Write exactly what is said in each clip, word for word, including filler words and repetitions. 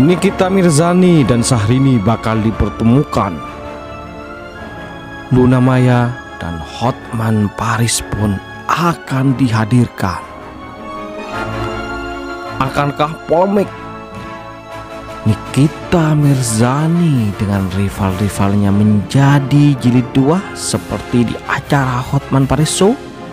Nikita Mirzani dan Syahrini bakal dipertemukan. Luna Maya dan Hotman Paris pun akan dihadirkan. Akankah polemik Nikita Mirzani dengan rival-rivalnya menjadi jilid dua seperti di acara Hotman Paris Show?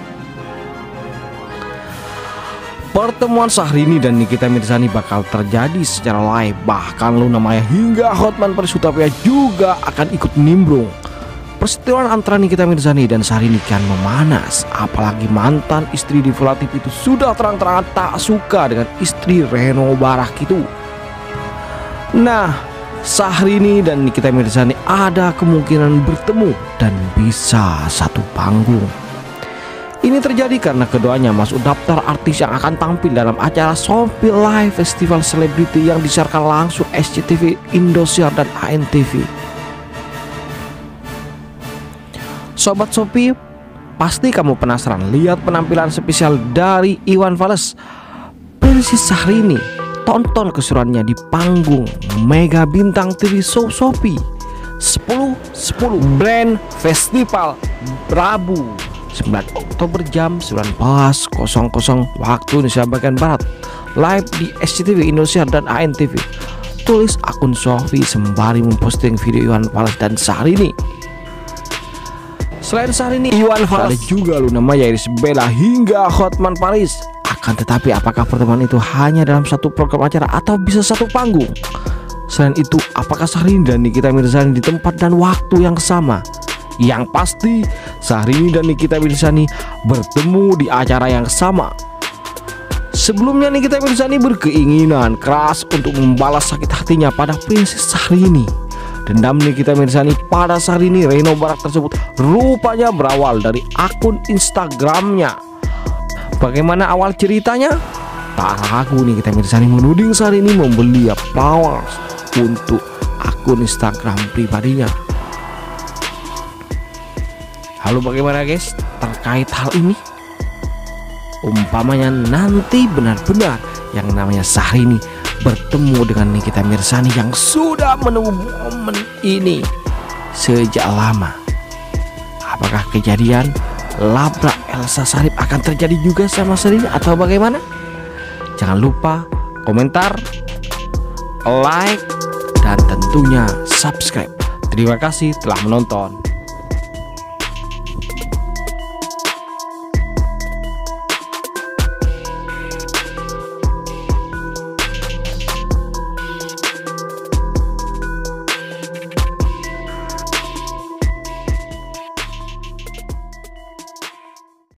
Pertemuan Syahrini dan Nikita Mirzani bakal terjadi secara live. Bahkan Luna Maya hingga Hotman Paris Hutapea juga akan ikut nimbrung. Perseteruan antara Nikita Mirzani dan Syahrini kian memanas. Apalagi mantan istri Diva Latif itu sudah terang-terangan tak suka dengan istri Reno Barak itu. Nah, Syahrini dan Nikita Mirzani ada kemungkinan bertemu dan bisa satu panggung. Ini terjadi karena keduanya masuk daftar artis yang akan tampil dalam acara Shopee Live Festival Selebriti yang disiarkan langsung S C T V, Indosiar, dan A N T V. Sobat Shopee, pasti kamu penasaran lihat penampilan spesial dari Iwan Fals versi Syahrini. Tonton keseruannya di panggung Mega Bintang T V Show Shopee sepuluh sepuluh Brand Festival Rabu sembilan Oktober jam sembilan belas waktu Indonesia bagian Barat, live di S C T V, Indosiar, dan A N T V. Tulis akun Shopee sembari memposting video Iwan Fals dan Syahrini. Selain Syahrini, Iwan Fals ada juga Luna Maya, Irish Bella hingga Hotman Paris. Akan tetapi apakah pertemuan itu hanya dalam satu program acara atau bisa satu panggung? Selain itu, apakah Syahrini dan Nikita Mirzani di tempat dan waktu yang sama? Yang pasti Syahrini dan Nikita Mirzani bertemu di acara yang sama. Sebelumnya Nikita Mirzani berkeinginan keras untuk membalas sakit hatinya pada Princess Syahrini. Dendam Nikita Mirzani pada Syahrini Reno Barak tersebut rupanya berawal dari akun Instagramnya. Bagaimana awal ceritanya? Tak ragu Nikita Mirzani menuding Syahrini membeli flowers untuk akun Instagram pribadinya. Halo, bagaimana guys terkait hal ini? Umpamanya nanti benar-benar yang namanya Syahrini bertemu dengan Nikita Mirzani yang sudah menunggu momen ini sejak lama. Apakah kejadian labrak Elsa Sharif akan terjadi juga sama Syahrini atau bagaimana? Jangan lupa komentar, like, dan tentunya subscribe. Terima kasih telah menonton.